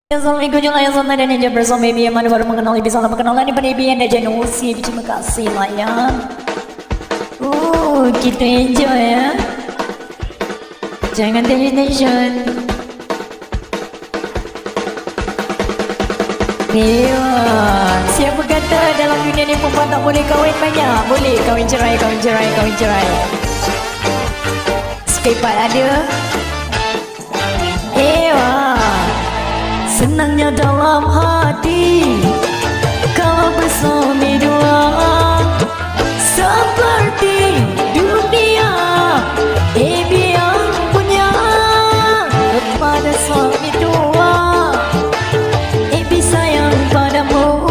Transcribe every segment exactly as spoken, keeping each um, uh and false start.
Assalamualaikum warahmatullahi wabarakatuh. Dan yang bersama baby yang mana baru mengenal lebih salah perkenalan di baby yang dah jenuh usia. Terima kasih lah ya. Oh, kita enjoy ya. Jangan tension. Iya, siapa kata dalam dunia ni perempuan tak boleh kahwin banyak? Boleh kahwin cerai, kahwin cerai, kahwin cerai. Sekepat ada. Iya. Senangnya dalam hati kalau bersama dua, seperti dunia ibu yang punya kepada suami tua, ibu sayang padamu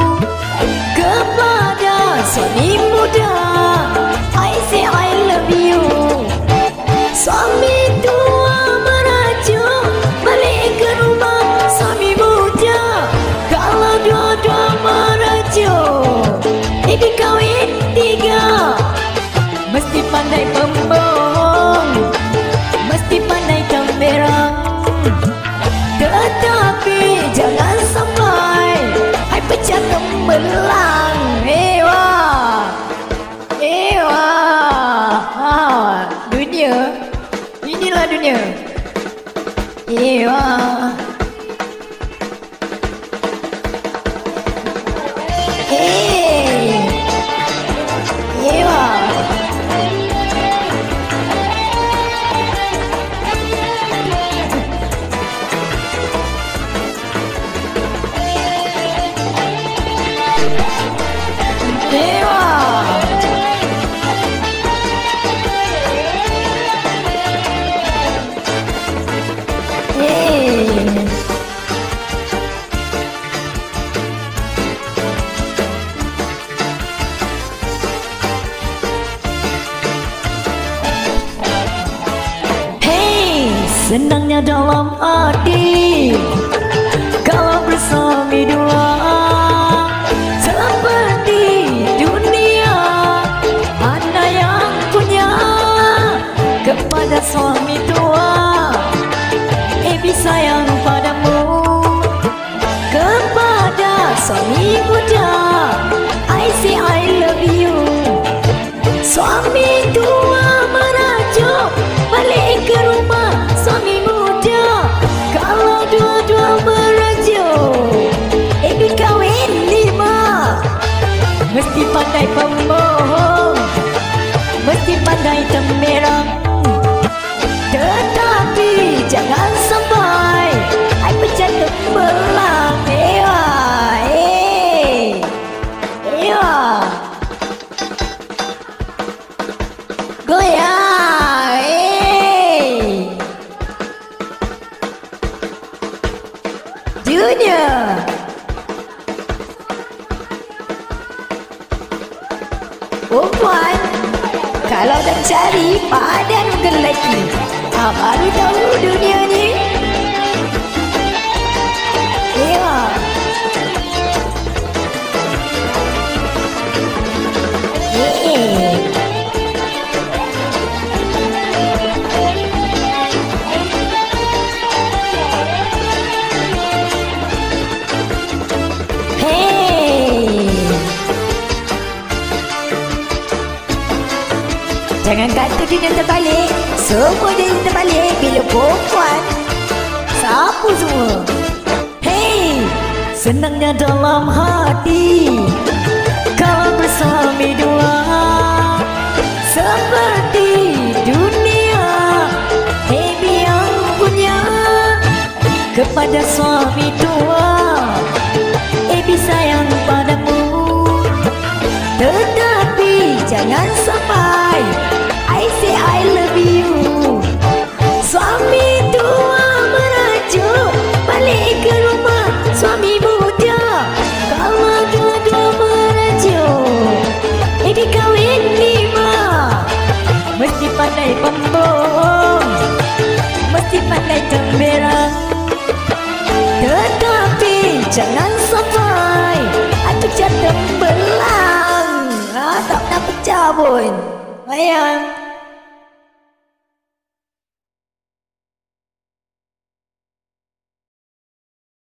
kepada suami muda. I say I love you. Suami tua merajuk balik ke rumah suami muda. Kalau dua-dua merajuk ibu kahwin tiga, mesti pandai pembohong, mesti pandai temberang. Tetapi jangan sampai hai pecah tembelang. Ewa, ewa, ah, dunia, inilah dunia. Ewa. Hey, ewa. Ewa. Senangnya dalam hati kalau bersama dua, seperti dunia anda yang punya kepada suami tua, ibu sayang padamu kepada suami muda. I say I love you. Suami tua merajuk balik ke rumah suami muda. Kalau dua-dua merajuk ibu kahwin lima, mesti pandai pembohong, mesti pandai temberang. Tetapi jangan sampai ai pecah tembelang. Ewa, eh, ewa, goyang, eh. Dunia. Perempuan kalau dah cari padan lelaki, ah, baru tahu dunia ni. Ewa. Eh. Jangan kata dunia terbalik, semua dunia terbalik bila perempuan sapu semua. Hey, senangnya dalam hati kalau bersama dua, seperti dunia ibu yang punya kepada suami tua, ibu sayang padamu. Tetapi jangan sampai I say I love you. Suami tua merajuk balik ke rumah suami muda. Kalau dua-dua merajuk ibu kahwin lima, mesti pandai pembohong, mesti pandai temberang. Tetapi jangan sampai ai pecah tembelang. Ah, tak pernah pecah pun. Ayam.